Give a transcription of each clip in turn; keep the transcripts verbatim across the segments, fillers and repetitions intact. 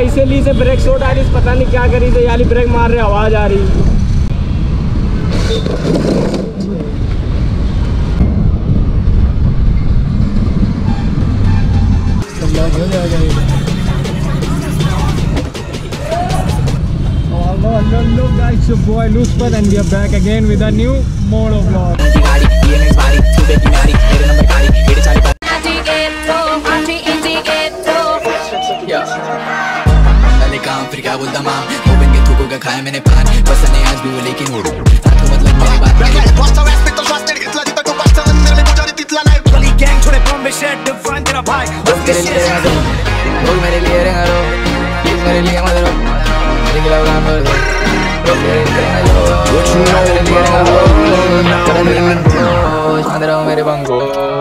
पैसे ली से break shot आ रही, पता नहीं क्या करी थे, याली ब्रेक मार रहे आवाज आ रही। Hello guys, it's your boy lucifer and we are back again with a new Motovlogs. फिर क्या बोलता माँ वो बन के थूको का खाया मैंने पान बस नहीं आज भी वो लेकिन वो साथ को मतलब मेरी बात लोग मेरे लिए रहेंगे रो प्लीज मेरे लिए मत रो मेरे खिलाफ काम कर दो लोग मेरे लिए रहेंगे रो मेरे लिए रहेंगे रो चलो मेरे बंको शांत रहो मेरे बंको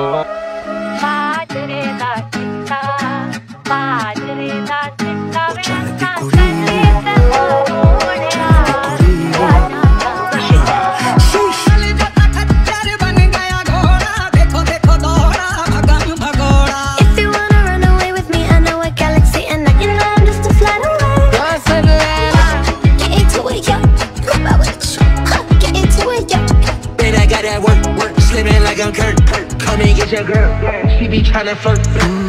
I'm Kurt, come and get your girl. She be tryna flirt.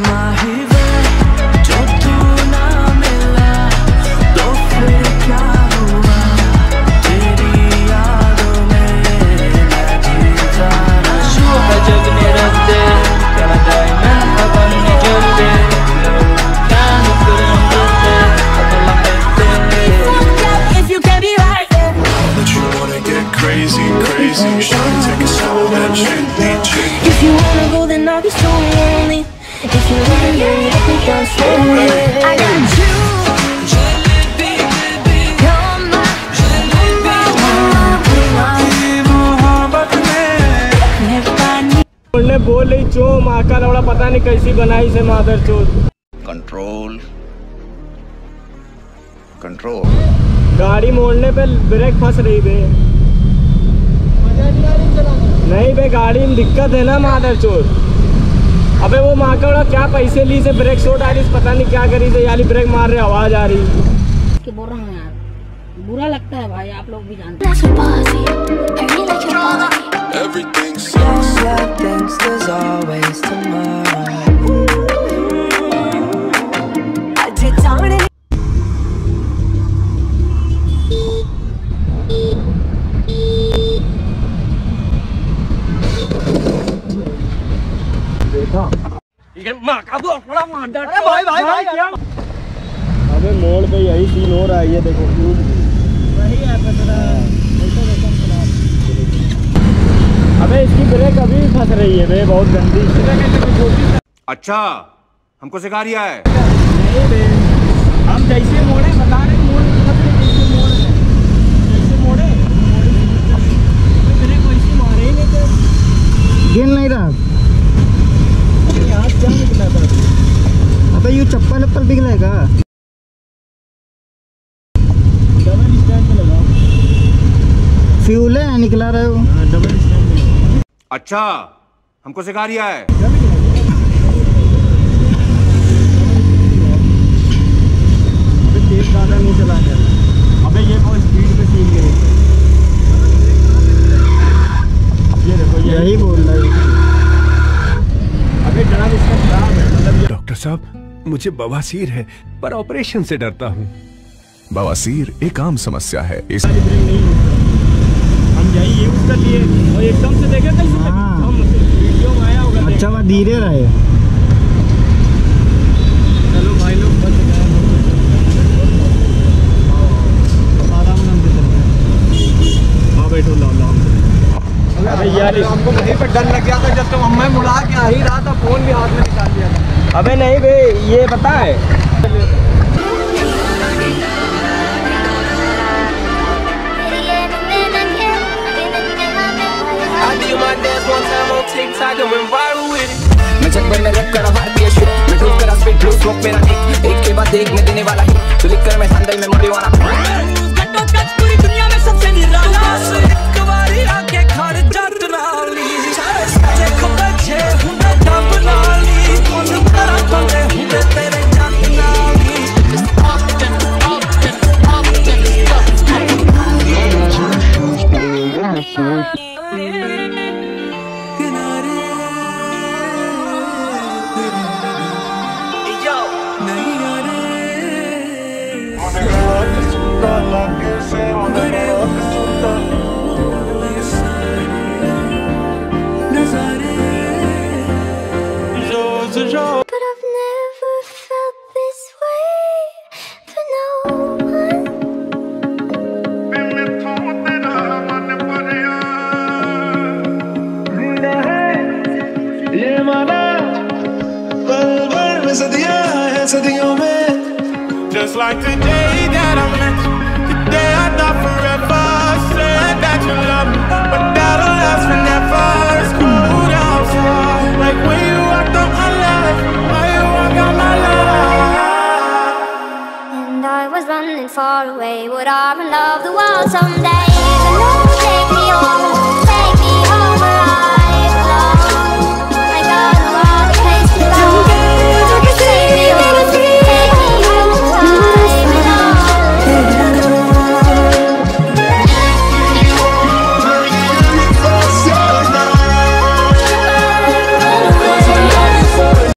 जो तू ना मिला तो फिर क्या हुआ तेरी यादों में मैं जीता शुभ जगने रखते चला जाए मैं अपन निकलते क्या नुकसान होते अपना पैसे if you can be right but you wanna get crazy crazy shawty take it slow then gently if you wanna go then I'll be so lonely if you wanna get it up down slowly I got you jalebi baby you're my jalebi मोहब्बत में निभानी बोलने बोल रही चो माँ का लौड़ा पता नहीं कैसी बनाई से मादर चोद कंट्रोल कंट्रोल गाड़ी मोड़ने पे ब्रेक फंस रही बे नहीं बे गाड़ी में दिक्कत है ना मादर चोद अबे वो माँ का बड़ा क्या पैसे ली से ब्रेक शॉट आ रही, पता नहीं क्या करी थे, याली ब्रेक मार रहे आवाज आ रही। कि बोल रहा हूँ यार, बुरा लगता है भाई, आप लोग भी जानते अरे भाई भाई भाई क्या अबे मोड़ पे यही सीन हो रहा है, ये देखो वही है अबे इसकी ब्रेक अभी फंस रही है बे, बहुत गंदी। अच्छा हमको सिखा रिया है नहीं बे, हम जैसे मोड़े बता रहे मोड़ जैसे मोड़ जैसे मोड़े ब्रेक वैसे मारे ही नहीं थे, गिर नहीं रहा क्या निकला था। अबे ये चप्पल चप्पल पिघलेगा, डबल स्टैंड पे लगा फ्यूल है निकला रहे हो। डबल स्टैंड में अच्छा हमको सिखा रिया है अबे तेज ज्यादा नहीं चलाना, अबे ये बहुत स्पीड पे सीन गए, ये देखो यही बोल रहा है। डॉक्टर साहब मुझे बवासीर है पर ऑपरेशन से डरता हूँ। बवासीर एक आम समस्या है इस हम यही यूज कर लिए और एकदम से देखे कैसे हम वीडियो में आया होगा। अच्छा बात धीरे रहे, चलो भाई लोग बच गए, आराम से हाँ बैठो लाओ लाओ। अबे यार हमको वहीं पे डर लग गया था जब तुम हमें मुड़ा के आ ही रहा था, फोन भी हाथ में निकाल लिया था। अबे नहीं बे ये पता है मैं जंगल में रख कर भारतीय शूट मैं ड्रूप कर स्पीड ब्लू स्मोक मेरा एक एक के बाद एक में देने वाला ही तो लिख कर मैं संदल में मोड़ी वाला घंटों तक पूरी दुनिया में सबसे निराला एक बारी आके खड़ जात नाली देखो बच्चे हुंडा डब नाली कौन करा खोले हुंडे तेरे जात नाली But I've never felt this way for no one. Just like the day that I met you, the day I thought forever, said that you love me, but that'll last forever. It's cold outside, like when you walked on my life, how you walk on my life. And I was running far away, would I run love the world someday? But no, take me all